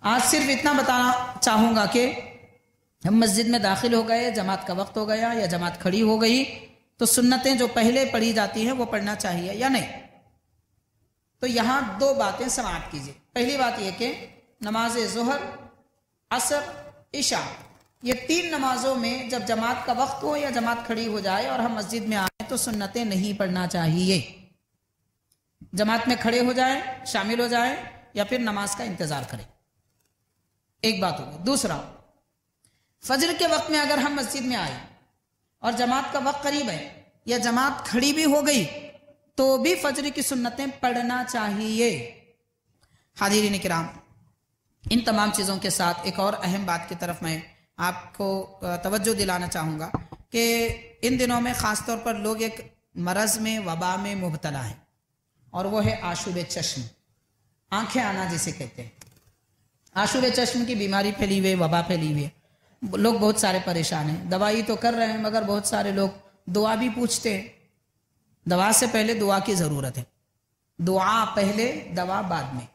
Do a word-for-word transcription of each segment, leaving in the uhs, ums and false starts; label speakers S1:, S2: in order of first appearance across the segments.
S1: آج صرف اتنا بتانا چاہوں گا کہ ہم مسجد میں داخل ہو گئے، جماعت کا وقت ہو گیا یا جماعت کھڑی ہو گئی تو سنتیں جو پہلے پڑھی جاتی ہیں وہ پڑھنا چاہیے یا نہیں؟ تو یہاں دو باتیں سماعت کیجیے۔ پہلی بات یہ کہ نماز ظہر، عصر، عشاء، یہ تین نمازوں میں جب جماعت کا وقت ہو یا جماعت کھڑی ہو جائے اور ہم مسجد میں آئیں تو سنتیں نہیں پڑھنا چاہیے۔ جماعت میں کھڑے ہو جائیں، شامل ہو جائیں یا پھر نماز کا انتظار کریں، ایک بات ہوگی۔ دوسرا، فجر کے وقت میں اگر ہم مسجد میں آئے اور جماعت کا وقت قریب ہے یا جماعت کھڑی بھی ہو گئی تو بھی فجر کی سنتیں پڑھنا چاہیے۔ حاضرین کرام، ان تمام چیزوں کے ساتھ ایک اور اہم بات کی طرف میں آپ کو توجہ دلانا چاہوں گا کہ ان دنوں میں خاص طور پر لوگ ایک مرض میں، وبا میں مبتلا ہیں، اور وہ ہے آشوب چشم، آنکھیں آنا جسے کہتے ہیں۔ آشوب چشم کی بیماری پھیلی ہوئی، وبا پھیلی ہوئی ہے، لوگ بہت سارے پریشان ہیں، دوائی تو کر رہے ہیں مگر بہت سارے لوگ دعا بھی پوچھتے ہیں۔ دوا سے پہلے دعا کی ضرورت ہے، دعا پہلے دوا بعد میں۔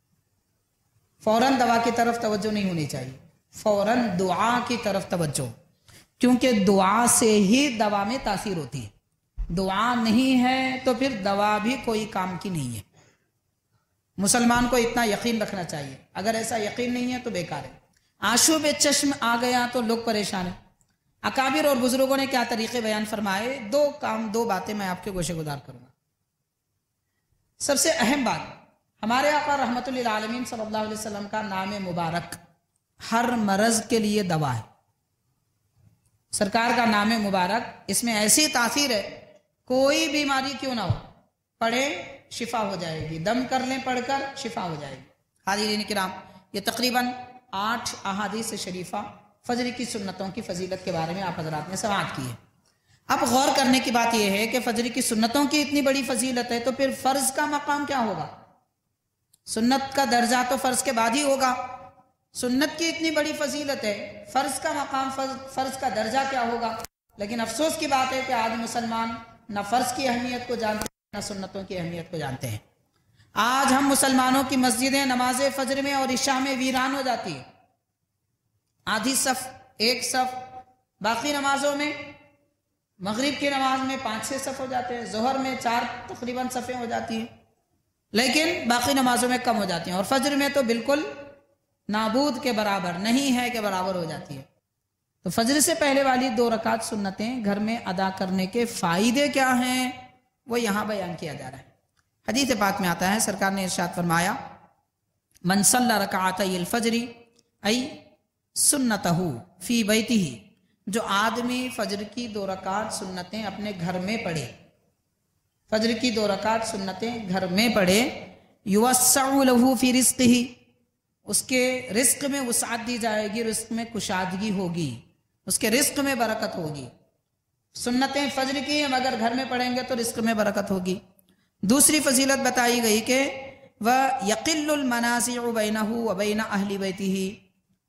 S1: فوراً دوا کی طرف توجہ نہیں ہونی چاہیے، فوراً دعا کی طرف توجہ، کیونکہ دعا سے ہی دوا میں تاثیر ہوتی ہے۔ دعا نہیں ہے تو پھر دوا بھی کوئی کام کی نہیں ہے۔ مسلمان کو اتنا یقین رکھنا چاہیے، اگر ایسا یقین نہیں ہے تو بیکار ہے۔ آشوب چشم آ گیا تو لوگ پریشان ہیں۔ اکابر اور بزرگوں نے کیا طریقے بیان فرمائے، دو کام دو باتیں میں آپ کے گوشے گزار کروں گا۔ سب سے اہم بات، ہمارے آقا رحمت للعالمین صلی اللہ علیہ وسلم کا نام مبارک ہر مرض کے لیے دوا ہے۔ سرکار کا نام مبارک، اس میں ایسی تاثیر ہے، کوئی بیماری کیوں نہ ہو پڑھے شفا ہو جائے گی، دم کر لیں پڑھ کر شفا ہو جائے گی۔ حاضرین کرام، یہ تقریباً آٹھ احادیث شریفہ فجر کی سنتوں کی فضیلت کے بارے میں آپ حضرات نے سماعت کی ہے۔ اب غور کرنے کی بات یہ ہے کہ فجر کی سنتوں کی اتنی بڑی فضیلت ہے تو پھر فرض کا مقام کیا ہوگا؟ سنت کا درجہ تو فرض کے بعد ہی ہوگا۔ سنت کی اتنی بڑی فضیلت ہے، فرض کا مقام، فرض کا درجہ کیا ہوگا؟ لیکن افسوس کی بات ہے کہ آج مسلمان نہ فرض کی اہمیت کو جانتے ہیں نہ سنتوں کی اہمیت کو جانتے ہیں۔ آج ہم مسلمانوں کی مسجدیں نماز فجر میں اور عشاء میں ویران ہو جاتی ہیں، آدھی صف، ایک صف، باقی نمازوں میں مغرب کی نماز میں پانچ چھ صف ہو جاتے ہیں، ظہر میں چار تقریباً صفیں ہو جاتی ہیں، لیکن باقی نمازوں میں کم ہو جاتی ہیں، اور فجر میں تو بالکل نابود کے برابر، نہیں ہے کہ برابر ہو جاتی ہے۔ تو فجر سے پہلے والی دو رکعت سنتیں گھر میں ادا کرنے کے فائدے کیا ہیں وہ یہاں بیان کیا جا رہا ہے۔ حدیث پاک میں آتا ہے، سرکار نے ارشاد فرمایا، من صلی رکعتی الفجر ای سنتہ فی بیتہ، جو آدمی فجر کی دو رکعت سنتیں اپنے گھر میں پڑھے، فجر کی دو رکعت سنتیں گھر میں پڑھے، یوسع لہ فی رزقہ، اس کے رزق میں وسعت دی جائے گی، رزق میں کشادگی ہوگی، اس کے رزق میں برکت ہوگی۔ سنتیں فجر کی ہم اگر گھر میں پڑھیں گے تو رزق میں برکت ہوگی۔ دوسری فضیلت بتائی گئی کہ وَيَقِلُّ الْمَنَازِعُ بَيْنَهُ وَبَيْنَ أَهْلِ بَيْتِهِ،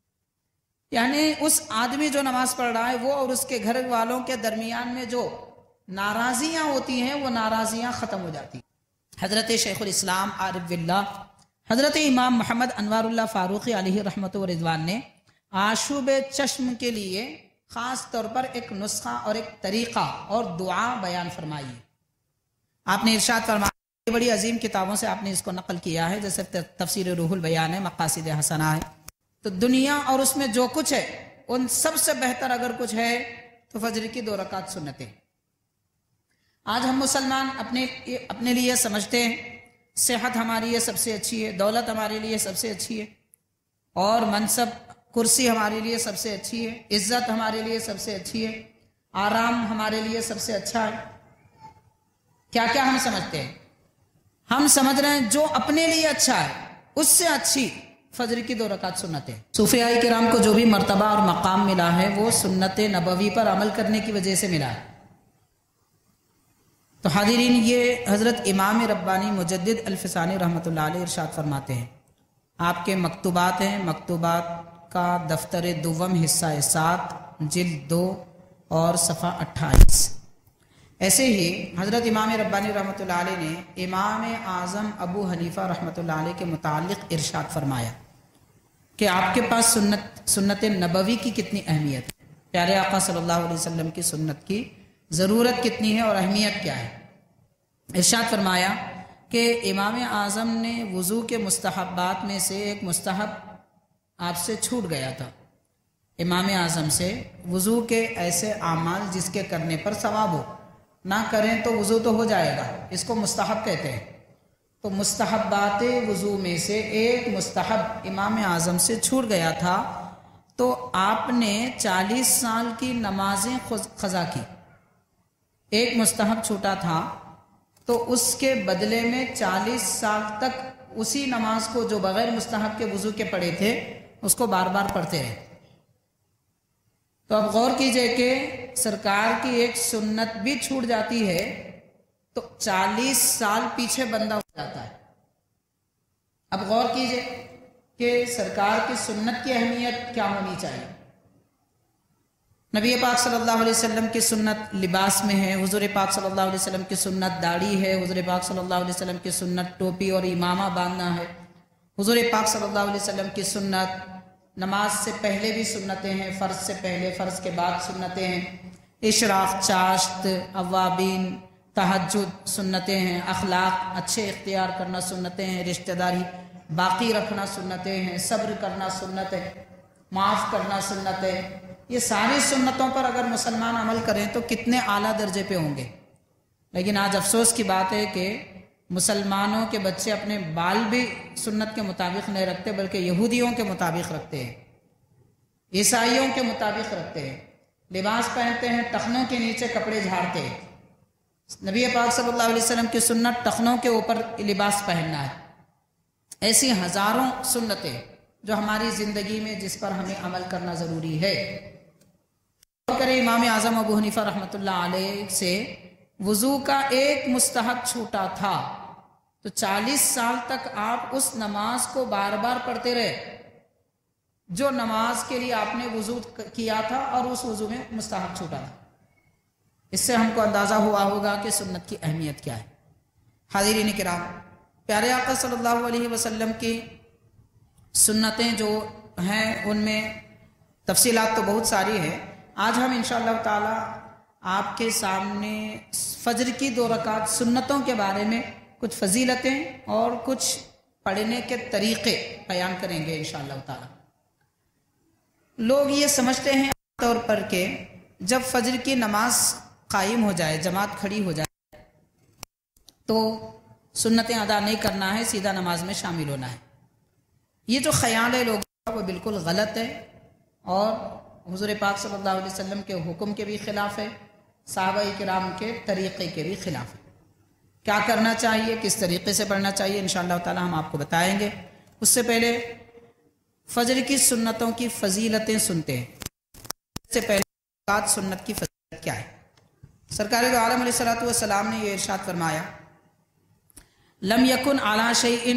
S1: یعنی اس آدمی جو نماز پڑھ رہا ہے وہ اور اس کے گھر والوں کے درمیان میں جو ناراضیاں ہوتی ہیں وہ ناراضیاں ختم ہو جاتی ہیں۔ حضرت شیخ الاسلام عارف باللہ حضرت امام محمد انوار اللہ فاروقی علیہ رحمت و رضوان نے آشوب چشم کے لیے خاص طور پر ایک نسخہ اور ایک طریقہ اور دعا بیان فرمائی ہے۔ آپ نے ارشاد فرمایا، بڑی عظیم کتابوں سے آپ نے اس کو نقل کیا ہے، جیسے تفسیر روح البیان ہے، مقاصد حسنہ ہے۔ تو دنیا اور اس میں جو کچھ ہے ان سب سے بہتر اگر کچھ ہے تو فجر کی دو رکعت سنتیں۔ آج ہم مسلمان اپنے اپنے لیے سمجھتے ہیں صحت ہماری یہ سب سے اچھی ہے، دولت ہمارے لیے سب سے اچھی ہے، اور منصب کرسی ہمارے لیے سب سے اچھی ہے، عزت ہمارے لیے سب سے اچھی ہے، آرام ہمارے لیے سب سے اچھا ہے۔ کیا کیا ہم سمجھتے ہیں؟ ہم سمجھ رہے ہیں جو اپنے لیے اچھا ہے اس سے اچھی فجر کی دو رکعت سنتیں۔ صوفیاء کرام کو جو بھی مرتبہ اور مقام ملا ہے وہ سنت نبوی پر عمل کرنے کی وجہ سے ملا ہے۔ تو حاضرین، یہ حضرت امام ربانی مجدد الفسانی رحمۃ اللہ علیہ ارشاد فرماتے ہیں، آپ کے مکتوبات ہیں، مکتوبات کا دفتر دوم حصہ سات جلد دو اور صفحہ اٹھائیس۔ ایسے ہی حضرت امام ربانی رحمۃ اللہ علیہ نے امام اعظم ابو حنیفہ رحمۃ اللہ علیہ کے متعلق ارشاد فرمایا، کہ آپ کے پاس سنت سنت نبوی کی کتنی اہمیت ہے، پیارے آقا صلی اللہ علیہ وسلم کی سنت کی ضرورت کتنی ہے اور اہمیت کیا ہے۔ ارشاد فرمایا کہ امام اعظم نے وضو کے مستحبات میں سے ایک مستحب آپ سے چھوٹ گیا تھا۔ امام اعظم سے وضو کے ایسے اعمال جس کے کرنے پر ثواب ہو، نہ کریں تو وضو تو ہو جائے گا، اس کو مستحب کہتے ہیں۔ تو مستحبات وضو میں سے ایک مستحب امام اعظم سے چھوٹ گیا تھا، تو آپ نے چالیس سال کی نمازیں قضا کی۔ ایک مستحب چھوٹا تھا تو اس کے بدلے میں چالیس سال تک اسی نماز کو جو بغیر مستحب کے وضو کے پڑھے تھے اس کو بار بار پڑھتے رہے۔ تو اب غور کیجئے کہ سرکار کی ایک سنت بھی چھوٹ جاتی ہے تو چالیس سال پیچھے بندہ ہو جاتا ہے۔ اب غور کیجئے کہ سرکار کی سنت کی اہمیت کیا ہونی چاہیے۔ نبی پاک صلی اللہ علیہ وسلم کی سنت لباس میں ہے، حضور پاک صلی اللہ علیہ وسلم کی سنت داڑھی ہے، حضور پاک صلی اللہ علیہ وسلم کی سنت ٹوپی اور امامہ باندھنا ہے، حضور پاک صلی اللہ علیہ وسلم کی سنت نماز سے پہلے بھی سنتیں ہیں، فرض سے پہلے، فرض کے بعد سنتیں ہیں، اشراق، چاشت، اوابین، تہجد سنتیں ہیں، اخلاق اچھے اختیار کرنا سنتیں ہیں، رشتہ داری باقی رکھنا سنتیں ہیں، صبر کرنا سنت ہے، معاف کرنا سنت ہے۔ یہ ساری سنتوں پر اگر مسلمان عمل کریں تو کتنے اعلیٰ درجے پہ ہوں گے۔ لیکن آج افسوس کی بات ہے کہ مسلمانوں کے بچے اپنے بال بھی سنت کے مطابق نہیں رکھتے بلکہ یہودیوں کے مطابق رکھتے ہیں، عیسائیوں کے مطابق رکھتے ہیں، لباس پہنتے ہیں، ٹخنوں کے نیچے کپڑے جھاڑتے ہیں۔ نبی پاک صلی اللہ علیہ وسلم کی سنت ٹخنوں کے اوپر لباس پہننا ہے۔ ایسی ہزاروں سنتیں جو ہماری زندگی میں جس پر ہمیں عمل کرنا ضروری ہے۔ اور کرے امام اعظم ابو حنیفہ رحمۃ اللہ علیہ سے وضو کا ایک مستحب چھوٹا تھا تو چالیس سال تک آپ اس نماز کو بار بار پڑھتے رہے جو نماز کے لیے آپ نے وضو کیا تھا اور اس وضو میں مستحب چھوٹا تھا۔ اس سے ہم کو اندازہ ہوا ہوگا کہ سنت کی اہمیت کیا ہے۔ حاضرین کرام، پیارے آقا صلی اللہ علیہ وسلم کی سنتیں جو ہیں ان میں تفصیلات تو بہت ساری ہیں۔ آج ہم انشاءاللہ تعالی آپ کے سامنے فجر کی دو رکعت سنتوں کے بارے میں کچھ فضیلتیں اور کچھ پڑھنے کے طریقے بیان کریں گے انشاءاللہ تعالی۔ لوگ یہ سمجھتے ہیں عام طور پر کہ جب فجر کی نماز قائم ہو جائے، جماعت کھڑی ہو جائے تو سنتیں ادا نہیں کرنا ہے، سیدھا نماز میں شامل ہونا ہے۔ یہ جو خیال ہے لوگوں کا وہ بالکل غلط ہے اور حضور پاک صلی اللہ علیہ وسلم کے حکم کے بھی خلاف ہے، صحابہ کرام کے طریقے کے بھی خلاف ہے۔ کیا کرنا چاہیے، کس طریقے سے پڑھنا چاہیے انشاءاللہ تعالی ہم آپ کو بتائیں گے۔ اس سے پہلے فجر کی سنتوں کی فضیلتیں سنتے ہیں۔ اس سے پہلے رکعت سنت کی فضیلت کیا ہے۔ سرکار دو عالم علیہ الصلوۃ والسلام نے یہ ارشاد فرمایا، لم یکن علی شیء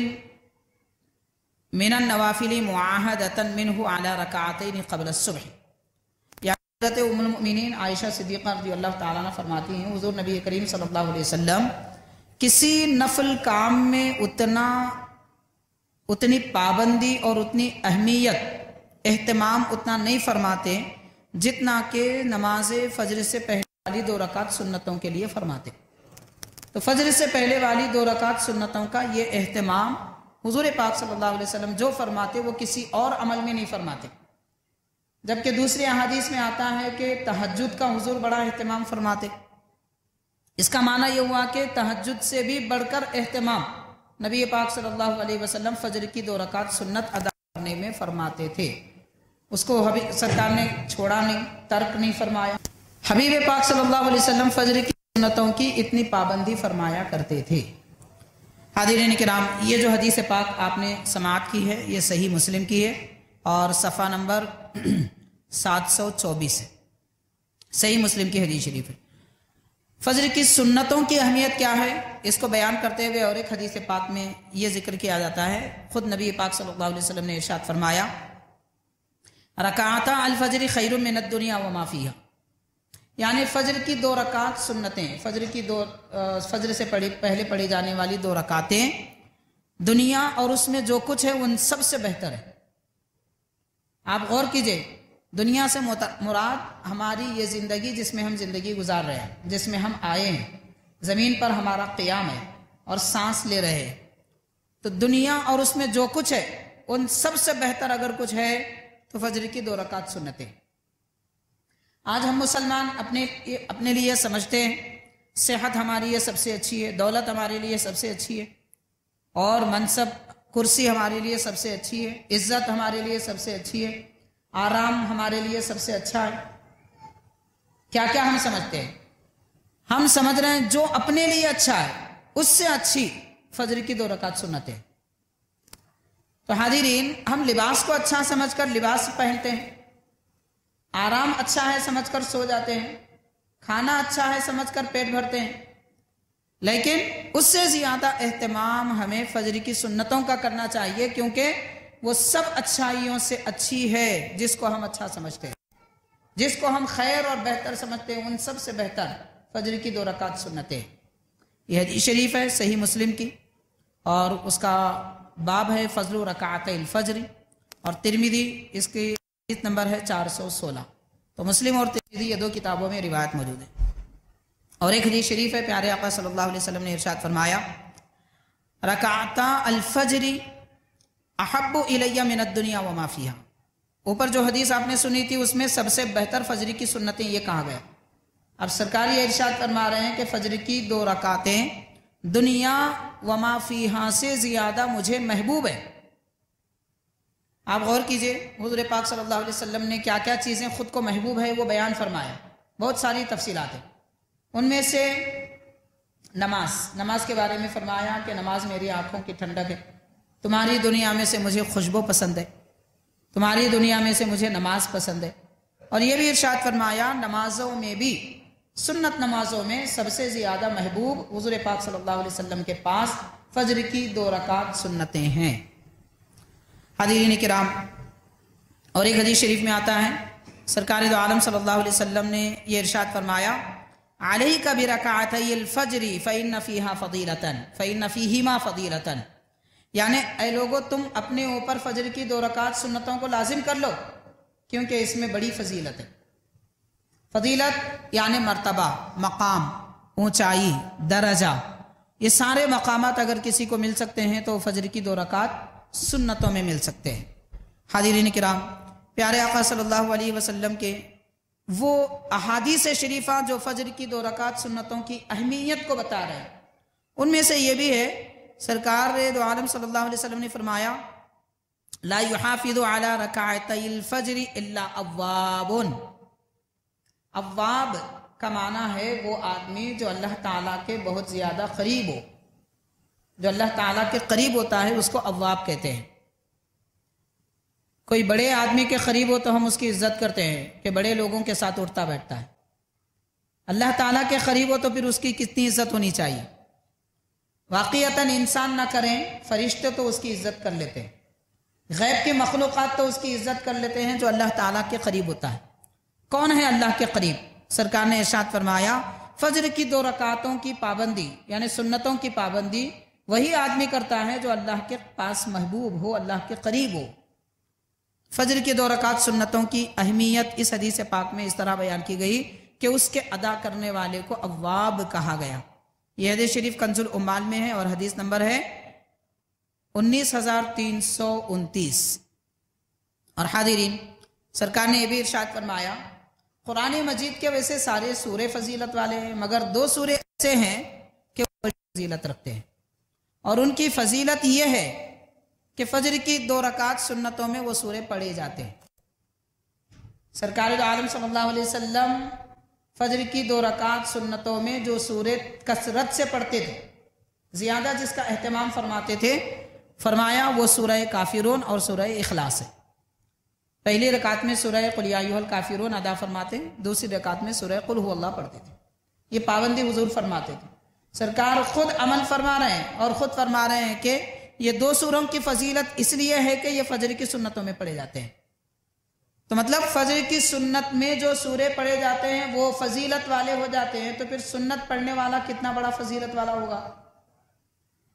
S1: من النوافل معاہدۃ منہ علی رکعتین قبل الصبح۔ حضرت ام المؤمنین عائشہ صدیقہ رضی اللہ تعالیٰ عنہ فرماتی ہیں، حضور نبی کریم صلی اللہ علیہ وسلم کسی نفل کام میں اتنا اتنی پابندی اور اتنی اہمیت اہتمام اتنا نہیں فرماتے جتنا کہ نماز فجر سے پہلے والی دو رکعت سنتوں کے لیے فرماتے۔ تو فجر سے پہلے والی دو رکعت سنتوں کا یہ اہتمام حضور پاک صلی اللہ علیہ وسلم جو فرماتے وہ کسی اور عمل میں نہیں فرماتے، جبکہ دوسری احادیث میں آتا ہے کہ تہجد کا حضور بڑا اہتمام فرماتے۔ اس کا معنی یہ ہوا کہ تہجد سے بھی بڑھ کر اہتمام نبی پاک صلی اللہ علیہ وسلم فجر کی دو رکعت سنت ادا کرنے میں فرماتے تھے۔ اس کو حبیب سرکار نے چھوڑا نہیں، ترک نہیں فرمایا۔ حبیب پاک صلی اللہ علیہ وسلم فجر کی سنتوں کی اتنی پابندی فرمایا کرتے تھے۔ حاضرین کرام، یہ جو حدیث پاک آپ نے سماعت کی ہے یہ صحیح مسلم کی ہے اور صفحہ نمبر سات سو چوبیس ہے، صحیح مسلم کی حدیث شریف ہے۔ فجر کی سنتوں کی اہمیت کیا ہے اس کو بیان کرتے ہوئے اور ایک حدیث پاک میں یہ ذکر کیا جاتا ہے، خود نبی پاک صلی اللہ علیہ وسلم نے ارشاد فرمایا، رکعتا الفجر خیر من الدنیا وما فیہا، یعنی فجر کی دو رکعت سنتیں، فجر کی دو فجر سے پڑھی پہلے پڑھی جانے والی دو رکعتیں دنیا اور اس میں جو کچھ ہے ان سب سے بہتر ہے۔ آپ غور کیجئے، دنیا سے مراد ہماری یہ زندگی جس میں ہم زندگی گزار رہے ہیں، جس میں ہم آئے ہیں، زمین پر ہمارا قیام ہے اور سانس لے رہے ہیں، تو دنیا اور اس میں جو کچھ ہے ان سب سے بہتر اگر کچھ ہے تو فجر کی دو رکعت سنتیں۔ آج ہم مسلمان اپنے اپنے لیے سمجھتے ہیں صحت ہماری لیے سب سے اچھی ہے، دولت ہمارے لیے سب سے اچھی ہے، اور منصب کرسی ہمارے لیے سب سے اچھی ہے، عزت ہمارے لیے سب سے اچھی ہے، آرام ہمارے لیے سب سے اچھا ہے۔ کیا کیا ہم سمجھتے ہیں؟ ہم سمجھ رہے ہیں جو اپنے لیے اچھا ہے اس سے اچھی فجر کی دو رکعت سنتیں۔ تو حاضرین، ہم لباس کو اچھا سمجھ کر لباس پہنتے ہیں، آرام اچھا ہے سمجھ کر سو جاتے ہیں، کھانا اچھا ہے سمجھ کر پیٹ بھرتے ہیں، لیکن اس سے زیادہ اہتمام ہمیں فجر کی سنتوں کا کرنا چاہیے، کیونکہ وہ سب اچھائیوں سے اچھی ہے جس کو ہم اچھا سمجھتے ہیں، جس کو ہم خیر اور بہتر سمجھتے ہیں، ان سب سے بہتر فجر کی دو رکعت سنتیں۔ یہ حدیث شریف ہے صحیح مسلم کی، اور اس کا باب ہے فضل رکعت الفجر، اور ترمذی اس کی حدیث نمبر ہے چار سو سولہ۔ تو مسلم اور ترمذی یہ دو کتابوں میں روایت موجود ہے۔ اور ایک حدیث شریف ہے، پیارے آقا صلی اللہ علیہ وسلم نے ارشاد فرمایا، رکعتا الفجر احب الی من الدنیا وما فیہا۔ اوپر جو حدیث آپ نے سنی تھی اس میں سب سے بہتر فجر کی سنتیں یہ کہا گیا۔ اب سرکار یہ ارشاد فرما رہے ہیں کہ فجر کی دو رکعتیں دنیا وما فیہا سے زیادہ مجھے محبوب ہے۔ آپ غور کیجئے، حضور پاک صلی اللہ علیہ وسلم نے کیا کیا چیزیں خود کو محبوب ہے وہ بیان فرمایا، بہت ساری تفصیلات ہیں۔ ان میں سے نماز نماز کے بارے میں فرمایا کہ نماز میری آنکھوں کی ٹھنڈک ہے، تمہاری دنیا میں سے مجھے خوشبو پسند ہے، تمہاری دنیا میں سے مجھے نماز پسند ہے۔ اور یہ بھی ارشاد فرمایا نمازوں میں بھی، سنت نمازوں میں سب سے زیادہ محبوب حضور پاک صلی اللہ علیہ وسلم کے پاس فجر کی دو رکعت سنتیں ہیں۔ حاضرین کرام، اور ایک حدیث شریف میں آتا ہے، سرکار دو عالم صلی اللہ علیہ وسلم نے یہ ارشاد فرمایا، علیک برکعتی الفجر فإن فیہا فضیلۃ فإن فیہما فضیلۃ، یعنی اے لوگو تم اپنے اوپر فجر کی دو رکعت سنتوں کو لازم کر لو، کیونکہ اس میں بڑی فضیلت ہے۔ فضیلت یعنی مرتبہ، مقام، اونچائی، درجہ، یہ سارے مقامات اگر کسی کو مل سکتے ہیں تو فجر کی دو رکعت سنتوں میں مل سکتے ہیں۔ حاضرین کرام، پیارے آقا صلی اللہ علیہ وسلم کے وہ احادیث شریفہ جو فجر کی دو رکعت سنتوں کی اہمیت کو بتا رہے ہیں، ان میں سے یہ بھی ہے، سرکار دو عالم صلی اللہ علیہ وسلم نے فرمایا، لا يحافظ على رکعتی الفجر الا اواب۔ اواب کا معنی ہے وہ آدمی جو اللہ تعالیٰ کے بہت زیادہ قریب ہو، جو اللہ تعالیٰ کے قریب ہوتا ہے اس کو اواب کہتے ہیں۔ کوئی بڑے آدمی کے قریب ہو تو ہم اس کی عزت کرتے ہیں کہ بڑے لوگوں کے ساتھ اٹھتا بیٹھتا ہے، اللہ تعالیٰ کے قریب ہو تو پھر اس کی کتنی عزت ہونی چاہیے۔ واقعتاً انسان نہ کریں، فرشتے تو اس کی عزت کر لیتے ہیں، غیب کے مخلوقات تو اس کی عزت کر لیتے ہیں جو اللہ تعالیٰ کے قریب ہوتا ہے۔ کون ہے اللہ کے قریب؟ سرکار نے ارشاد فرمایا، فجر کی دو رکعتوں کی پابندی یعنی سنتوں کی پابندی وہی آدمی کرتا ہے جو اللہ کے پاس محبوب ہو، اللہ کے قریب ہو۔ فجر کی دو رکعت سنتوں کی اہمیت اس حدیث پاک میں اس طرح بیان کی گئی کہ اس کے ادا کرنے والے کو اواب کہا گیا۔ یہ حدیث شریف کنز العمال میں ہے اور حدیث نمبر ہے انیس ہزار تین سو انتیس۔ اور حاضرین، سرکار نے یہ بھی ارشاد فرمایا، قرآن مجید کے ویسے سارے سورے فضیلت والے ہیں، مگر دو سورے ایسے ہیں کہ وہ فضیلت رکھتے ہیں، اور ان کی فضیلت یہ ہے کہ فجر کی دو رکعت سنتوں میں وہ سورے پڑھے جاتے ہیں۔ سرکار دو عالم صلی اللہ علیہ وسلم فجر کی دو رکعت سنتوں میں جو سورے کثرت سے پڑھتے تھے، زیادہ جس کا اہتمام فرماتے تھے، فرمایا وہ سورہ کافرون اور سورہ اخلاص ہے۔ پہلی رکعت میں سورہ قل یا ایھا الکافرون ادا فرماتے، دوسری رکعت میں سورہ قل ھو اللہ پڑھتے تھے۔ یہ پابندی حضور فرماتے تھے، سرکار خود عمل فرما رہے ہیں اور خود فرما رہے ہیں کہ یہ دو سوروں کی فضیلت اس لیے ہے کہ یہ فجر کی سنتوں میں پڑھے جاتے ہیں۔ تو مطلب فجر کی سنت میں جو سورے پڑھے جاتے ہیں وہ فضیلت والے ہو جاتے ہیں، تو پھر سنت پڑھنے والا کتنا بڑا فضیلت والا ہوگا،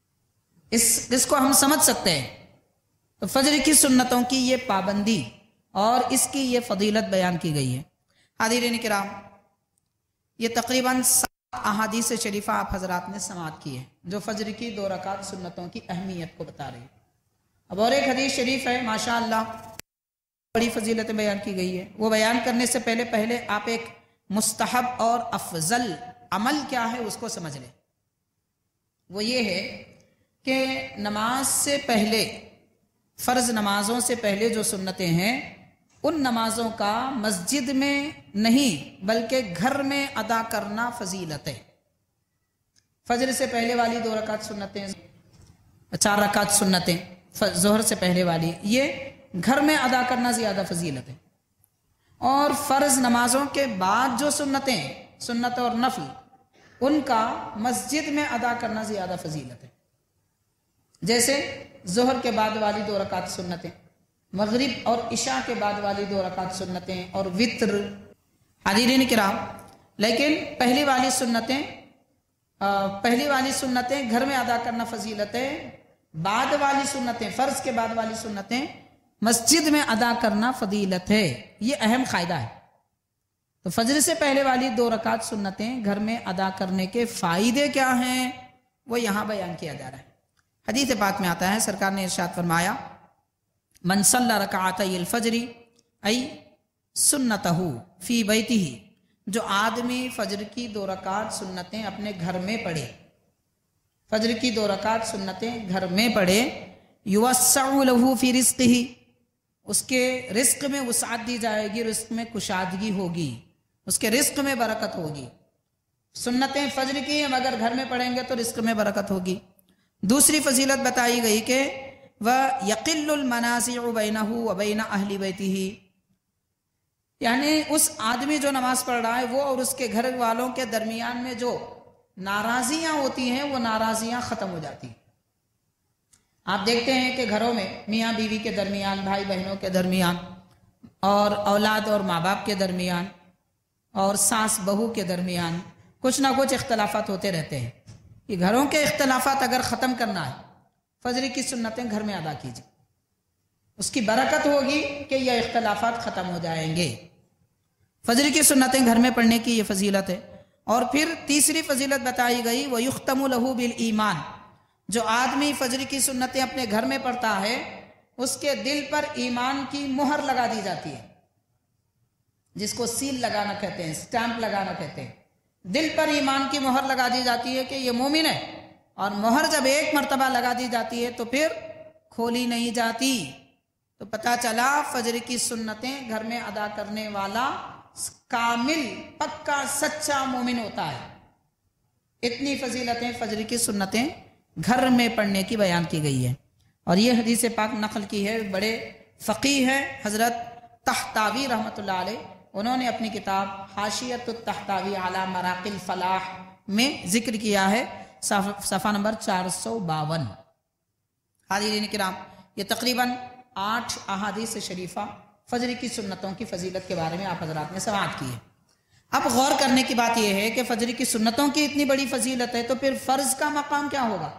S1: اس اس کو ہم سمجھ سکتے ہیں۔ تو فجر کی سنتوں کی یہ پابندی اور اس کی یہ فضیلت بیان کی گئی ہے۔ حاضرین کرام، یہ تقریباً سات احادیث شریفہ آپ حضرات نے سماعت کی ہے جو فجر کی دو رکعت سنتوں کی اہمیت کو بتا رہی ہے۔ اب اور ایک حدیث شریف ہے ماشاءاللہ بڑی فضیلت بیان کی گئی ہے، وہ بیان کرنے سے پہلے پہلے آپ ایک مستحب اور افضل عمل کیا ہے اس کو سمجھ لیں۔ وہ یہ ہے کہ نماز سے پہلے، فرض نمازوں سے پہلے جو سنتیں ہیں ان نمازوں کا مسجد میں نہیں بلکہ گھر میں ادا کرنا فضیلت ہے۔ فجر سے پہلے والی دو رکعت سنتیں، چار رکعت سنتیں، ظہر سے پہلے والی، یہ گھر میں ادا کرنا زیادہ فضیلت ہے۔ اور فرض نمازوں کے بعد جو سنتیں، سنت اور نفل، ان کا مسجد میں ادا کرنا زیادہ فضیلت ہے۔ جیسے ظہر کے بعد والی دو رکعت سنتیں، مغرب اور عشاء کے بعد والی دو رکعت سنتیں اور وطر۔ حاضرین کرام، لیکن پہلی والی سنتیں پہلی والی سنتیں گھر میں ادا کرنا فضیلت ہے، بعد والی سنتیں، فرض کے بعد والی سنتیں مسجد میں ادا کرنا فضیلت ہے۔ یہ اہم قاعدہ ہے۔ تو فجر سے پہلے والی دو رکعت سنتیں گھر میں ادا کرنے کے فائدے کیا ہیں وہ یہاں بیان کیا جا رہا ہے۔ حدیث پاک میں آتا ہے، سرکار نے ارشاد فرمایا، من صلی رکعتي الفجر ای سنتہ فی بیتہ، جو آدمی فجر کی دو رکعت سنتیں اپنے گھر میں پڑھے، فجر کی دو رکعت سنتیں گھر میں پڑھے، یوسع لہ فی رزقہ، اس کے رزق میں وسعت دی جائے گی، رزق میں کشادگی ہوگی، اس کے رزق میں برکت ہوگی۔ سنتیں فجر کی ہیں مگر گھر میں پڑھیں گے تو رزق میں برکت ہوگی۔ دوسری فضیلت بتائی گئی کہ وَيَقِلُّ الْمَنَازِعُ بَيْنَهُ وَبَيْنَ أَهْلِ بَيْتِهِ، یعنی اس آدمی جو نماز پڑھ رہا ہے وہ اور اس کے گھر والوں کے درمیان میں جو ناراضیاں ہوتی ہیں وہ ناراضیاں ختم ہو جاتی ہیں۔ آپ دیکھتے ہیں کہ گھروں میں میاں بیوی کے درمیان، بھائی بہنوں کے درمیان، اور اولاد اور ماں باپ کے درمیان، اور ساس بہو کے درمیان کچھ نہ کچھ اختلافات ہوتے رہتے ہیں۔ یہ گھروں کے اختلافات اگر ختم کرنا ہے، فجر کی سنتیں گھر میں ادا کیجیے، اس کی برکت ہوگی کہ یہ اختلافات ختم ہو جائیں گے۔ فجر کی سنتیں گھر میں پڑھنے کی یہ فضیلت ہے۔ اور پھر تیسری فضیلت بتائی گئی، وَيُخْتَمُ لَهُ بِالْإِيمَانِ، جو آدمی فجر کی سنتیں اپنے گھر میں پڑھتا ہے اس کے دل پر ایمان کی مہر لگا دی جاتی ہے، جس کو سیل لگانا کہتے ہیں، سٹیمپ لگانا کہتے ہیں۔ دل پر ایمان کی مہر لگا دی جاتی ہے کہ یہ مومن ہے، اور مہر جب ایک مرتبہ لگا دی جاتی ہے تو پھر کھولی نہیں جاتی۔ تو پتہ چلا فجر کی سنتیں گھر میں ادا کرنے والا کامل پکا سچا مومن ہوتا ہے۔ اتنی فضیلتیں فجر کی سنتیں گھر میں پڑھنے کی بیان کی گئی ہے۔ اور یہ حدیث پاک نقل کی ہے، بڑے فقیہ ہیں حضرت طحطاوی رحمۃ اللہ علیہ، انہوں نے اپنی کتاب حاشیۃ الطحطاوی علی مراقی الفلاح میں ذکر کیا ہے، صفحہ نمبر چار سو باون۔ حاضرین کرام، یہ تقریباً آٹھ احادیث شریفہ فجر کی سنتوں کی فضیلت کے بارے میں آپ حضرات نے سماعت کی ہے۔ اب غور کرنے کی بات یہ ہے کہ فجر کی سنتوں کی اتنی بڑی فضیلت ہے تو پھر فرض کا مقام کیا ہوگا؟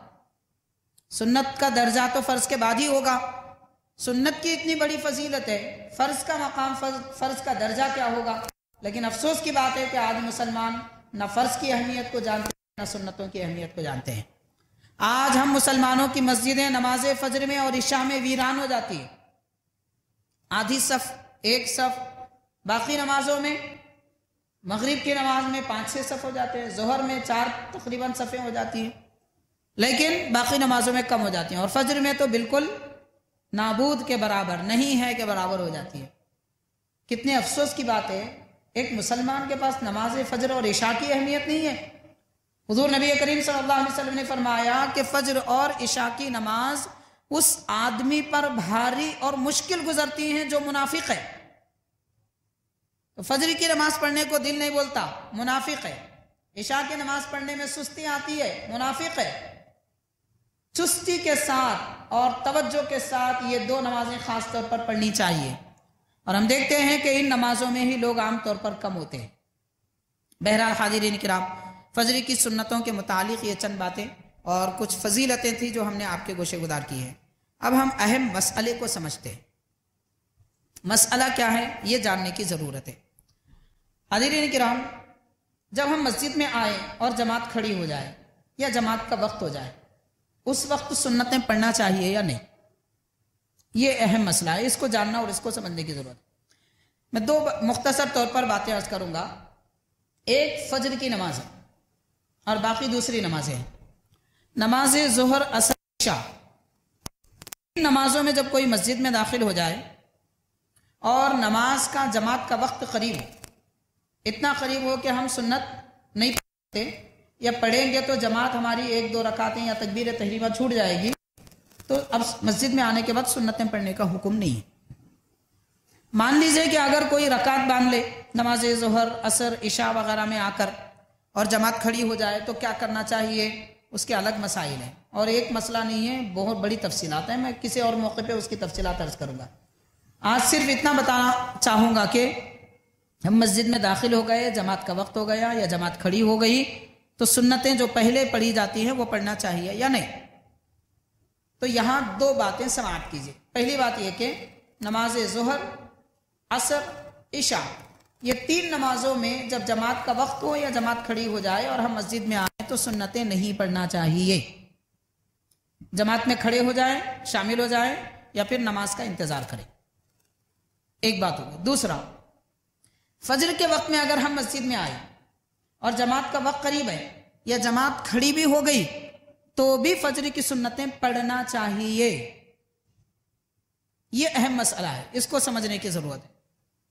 S1: سنت کا درجہ تو فرض کے بعد ہی ہوگا۔ سنت کی اتنی بڑی فضیلت ہے، فرض کا مقام، فرض کا درجہ کیا ہوگا؟ لیکن افسوس کی بات ہے کہ آج مسلمان نہ فرض کی اہمیت کو جانتے ہیں نہ سنتوں کی اہمیت کو جانتے ہیں۔ آج ہم مسلمانوں کی مسجدیں نماز فجر میں اور عشاء میں ویران ہو جاتی ہیں، آدھی صف، ایک صف، باقی نمازوں میں مغرب کی نماز میں پانچ چھ صف ہو جاتے ہیں، ظہر میں چار تقریباً صفیں ہو جاتی ہیں، لیکن باقی نمازوں میں کم ہو جاتی ہیں، اور فجر میں تو بالکل نابود کے برابر، نہیں ہے کہ برابر ہو جاتی ہے۔ کتنے افسوس کی بات ہے، ایک مسلمان کے پاس نماز فجر اور عشاء کی اہمیت نہیں ہے۔ حضور نبی کریم صلی اللہ علیہ وسلم نے فرمایا کہ فجر اور عشاء کی نماز اس آدمی پر بھاری اور مشکل گزرتی ہیں جو منافق ہے۔ تو فجر کی نماز پڑھنے کو دل نہیں بولتا، منافق ہے۔ عشاء کی نماز پڑھنے میں سستی آتی ہے، منافق ہے۔ چستی کے ساتھ اور توجہ کے ساتھ یہ دو نمازیں خاص طور پر پڑھنی چاہیے، اور ہم دیکھتے ہیں کہ ان نمازوں میں ہی لوگ عام طور پر کم ہوتے ہیں۔ بہرحال حاضرین کرام، فجر کی سنتوں کے متعلق یہ چند باتیں اور کچھ فضیلتیں تھیں جو ہم نے آپ کے گوشے گزار کی ہیں۔ اب ہم اہم مسئلے کو سمجھتے ہیں۔ مسئلہ کیا ہے یہ جاننے کی ضرورت ہے۔ حاضرین کرام، جب ہم مسجد میں آئے اور جماعت کھڑی ہو جائے یا جماعت کا وقت ہو جائے، اس وقت سنتیں پڑھنا چاہیے یا نہیں، یہ اہم مسئلہ ہے، اس کو جاننا اور اس کو سمجھنے کی ضرورت ہے۔ میں دو مختصر طور پر باتیں عرض کروں گا۔ ایک فجر کی نماز ہے اور باقی دوسری نمازیں ہیں، نماز ظہر، عصر، عشاء۔ ان نمازوں میں جب کوئی مسجد میں داخل ہو جائے اور نماز کا جماعت کا وقت قریب ہو، اتنا قریب ہو کہ ہم سنت نہیں پڑھتے یا پڑھیں گے تو جماعت ہماری ایک دو رکعتیں یا تکبیر تحریمہ چھوٹ جائے گی، تو اب مسجد میں آنے کے بعد سنتیں پڑھنے کا حکم نہیں ہے۔ مان لیجئے کہ اگر کوئی رکعت باندھ لے نماز ظہر، عصر، عشاء وغیرہ میں آ کر اور جماعت کھڑی ہو جائے تو کیا کرنا چاہیے، اس کے الگ مسائل ہیں، اور ایک مسئلہ نہیں ہے، بہت بڑی تفصیلات ہیں، میں کسی اور موقع پہ اس کی تفصیلات عرض کروں گا۔ آج صرف اتنا بتانا چاہوں گا کہ ہم مسجد میں داخل ہو گئے، جماعت کا وقت ہو گیا یا جماعت کھڑی ہو گئی، تو سنتیں جو پہلے پڑھی جاتی ہیں وہ پڑھنا چاہیے یا نہیں۔ تو یہاں دو باتیں سماعت کیجیے۔ پہلی بات یہ کہ نماز ظہر، عصر، عشاء، یہ تین نمازوں میں جب جماعت کا وقت ہو یا جماعت کھڑی ہو جائے اور ہم مسجد میں آئیں تو سنتیں نہیں پڑھنا چاہیے۔ جماعت میں کھڑے ہو جائیں، شامل ہو جائیں، یا پھر نماز کا انتظار کریں، ایک بات ہوگی۔ دوسرا، فجر کے وقت میں اگر ہم مسجد میں آئے اور جماعت کا وقت قریب ہے یا جماعت کھڑی بھی ہو گئی تو بھی فجر کی سنتیں پڑھنا چاہیے۔ یہ اہم مسئلہ ہے، اس کو سمجھنے کی ضرورت ہے۔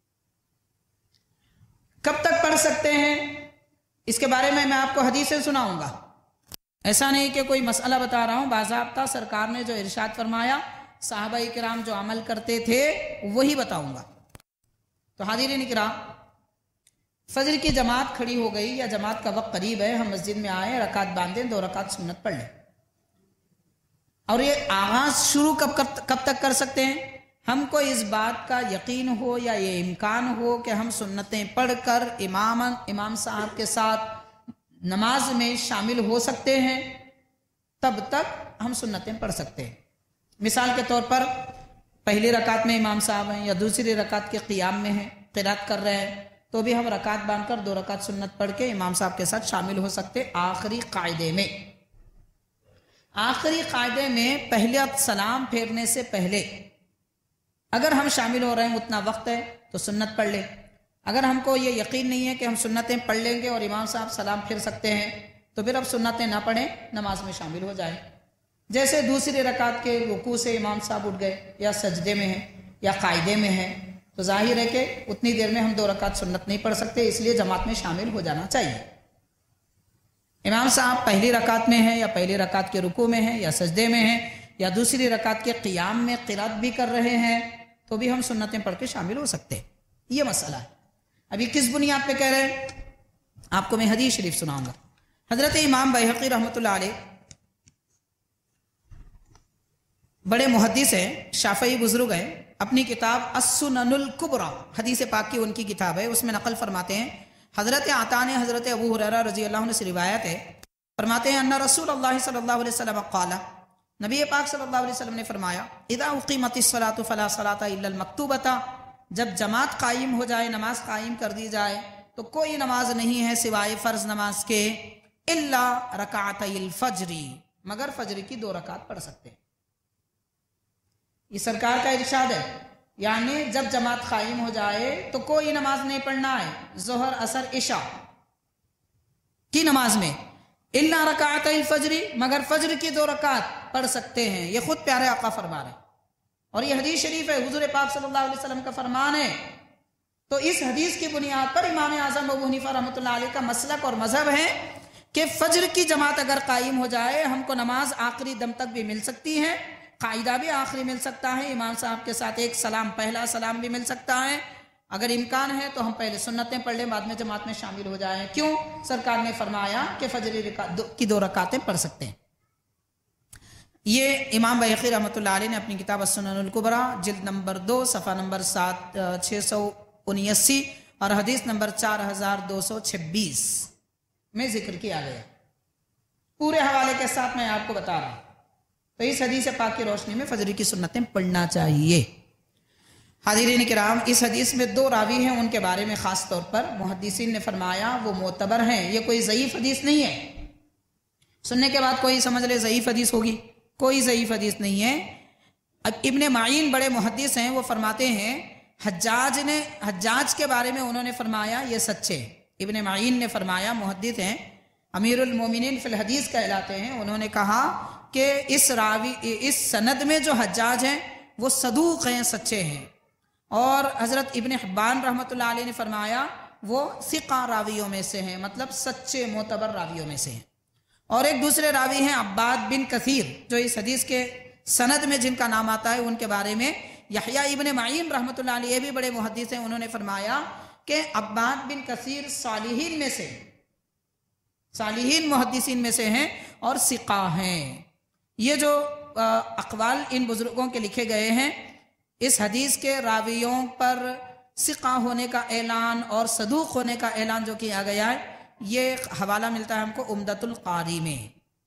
S1: کب تک پڑھ سکتے ہیں اس کے بارے میں میں آپ کو حدیثیں سناؤں گا، ایسا نہیں کہ کوئی مسئلہ بتا رہا ہوں، باضابطہ سرکار نے جو ارشاد فرمایا، صحابہ کرام جو عمل کرتے تھے وہی بتاؤں گا۔ تو حاضرین کرام، فجر کی جماعت کھڑی ہو گئی یا جماعت کا وقت قریب ہے، ہم مسجد میں آئے، رکعت باندھیں، دو رکعت سنت پڑھ لیں۔ اور یہ آغاز شروع کب کب تک کر سکتے ہیں؟ ہم کو اس بات کا یقین ہو یا یہ امکان ہو کہ ہم سنتیں پڑھ کر امام امام صاحب کے ساتھ نماز میں شامل ہو سکتے ہیں، تب تک ہم سنتیں پڑھ سکتے ہیں۔ مثال کے طور پر پہلی رکعت میں امام صاحب ہیں یا دوسری رکعت کے قیام میں ہیں، قرات کر رہے ہیں، تو بھی ہم رکعت باندھ کر دو رکعت سنت پڑھ کے امام صاحب کے ساتھ شامل ہو سکتے۔ آخری قاعدے میں آخری قاعدے میں پہلے سلام پھیرنے سے پہلے اگر ہم شامل ہو رہے ہیں، اتنا وقت ہے تو سنت پڑھ لیں۔ اگر ہم کو یہ یقین نہیں ہے کہ ہم سنتیں پڑھ لیں گے اور امام صاحب سلام پھیر سکتے ہیں، تو پھر اب سنتیں نہ پڑھیں، نماز میں شامل ہو جائیں۔ جیسے دوسری رکعت کے رکوع سے امام صاحب اٹھ گئے یا سجدے میں ہیں یا قاعدے میں ہیں، تو ظاہر ہے کہ اتنی دیر میں ہم دو رکعت سنت نہیں پڑھ سکتے، اس لیے جماعت میں شامل ہو جانا چاہیے۔ امام صاحب پہلی رکعت میں ہیں یا پہلی رکعت کے رکوع میں ہیں یا سجدے میں ہیں یا دوسری رکعت کے قیام میں قرات بھی کر رہے ہیں، تو بھی ہم سنتیں پڑھ کے شامل ہو سکتے ہیں۔ یہ مسئلہ ہے۔ ابھی کس بنیاد پہ کہہ رہے ہیں؟ آپ کو میں حدیث شریف سناؤں گا۔ حضرت امام بیہقی رحمۃ اللہ علیہ بڑے محدث ہیں، شافعی بزرگ ہیں، اپنی کتاب السنن الکبریٰ، حدیث پاک کی ان کی کتاب ہے، اس میں نقل فرماتے ہیں، حضرت عطا نے حضرت ابو ہریرہ رضی اللہ عنہ سے روایت ہے، فرماتے ہیں ان رسول اللہ صلی اللہ علیہ وسلم قال، نبی پاک صلی اللہ علیہ وسلم نے فرمایا، اذا اقیمت الصلاۃ فلا صلاۃ الا المکتوبۃ، جب جماعت قائم ہو جائے، نماز قائم کر دی جائے، تو کوئی نماز نہیں ہے سوائے فرض نماز کے، الا رکعتي الفجر، مگر فجر کی دو رکعت پڑھ سکتے ہیں۔ یہ سرکار کا ارشاد ہے، یعنی جب جماعت قائم ہو جائے تو کوئی نماز نہیں پڑھنا ہے ظہر، عصر، عشاء کی نماز میں، الا رکعتي الفجر، مگر فجر کی دو رکعت پڑھ سکتے ہیں۔ یہ خود پیارے آقا فرما رہے ہیں، اور یہ حدیث شریف ہے، حضور پاک صلی اللہ علیہ وسلم کا فرمان ہے۔ تو اس حدیث کی بنیاد پر امام اعظم ابو حنیفہ رحمۃ اللہ علیہ کا مسلک اور مذہب ہے کہ فجر کی جماعت اگر قائم ہو جائے، ہم کو نماز آخری دم تک بھی مل سکتی ہے، قاعدہ بھی آخری مل سکتا ہے، امام صاحب کے ساتھ ایک سلام، پہلا سلام بھی مل سکتا ہے، اگر امکان ہے تو ہم پہلے سنتیں پڑھ لیں، بعد میں جماعت میں شامل ہو جائیں۔ کیوں؟ سرکار نے فرمایا کہ فجر کی دو رکعتیں پڑھ سکتے ہیں۔ یہ امام بیہقی رحمۃ اللہ علیہ نے اپنی کتاب السنن الکبریٰ جلد نمبر دو صفحہ نمبر سات چھ سو انیسی اور حدیث نمبر چار ہزار دو سو چھبیس میں ذکر کیا گیا، پورے حوالے کے ساتھ میں آپ کو بتا رہا ہوں۔ تو اس حدیث پاک کی روشنی میں فجر کی سنتیں پڑھنا چاہیے۔ حاضرین کرام، اس حدیث میں دو راوی ہیں، ان کے بارے میں خاص طور پر محدثین نے فرمایا وہ معتبر ہیں، یہ کوئی ضعیف حدیث نہیں ہے۔ سننے کے بعد کوئی سمجھ لے ضعیف حدیث ہوگی، کوئی ضعیف حدیث نہیں ہے۔ اب ابن معین بڑے محدث ہیں، وہ فرماتے ہیں حجاج نے حجاج کے بارے میں انہوں نے فرمایا یہ سچے۔ ابن معین نے فرمایا، محدث ہیں، امیر المومنین فی الحدیث کہلاتے ہیں، انہوں نے کہا کہ اس راوی اس سند میں جو حجاج ہیں وہ صدوق ہیں، سچے ہیں۔ اور حضرت ابن حبان رحمۃ اللہ علیہ نے فرمایا وہ ثقہ راویوں میں سے ہیں، مطلب سچے معتبر راویوں میں سے ہیں۔ اور ایک دوسرے راوی ہیں عباد بن کثیر، جو اس حدیث کے سند میں جن کا نام آتا ہے، ان کے بارے میں یحییٰ ابن معین رحمۃ اللہ علیہ بھی بڑے محدث ہیں، انہوں نے فرمایا کہ عباد بن کثیر صالحین میں سے صالحین محدثین میں سے ہیں اور ثقہ ہیں۔ یہ جو اقوال ان بزرگوں کے لکھے گئے ہیں، اس حدیث کے راویوں پر ثقہ ہونے کا اعلان اور صدوق ہونے کا اعلان جو کیا گیا ہے، یہ حوالہ ملتا ہے ہم کو عمدۃ القاری میں،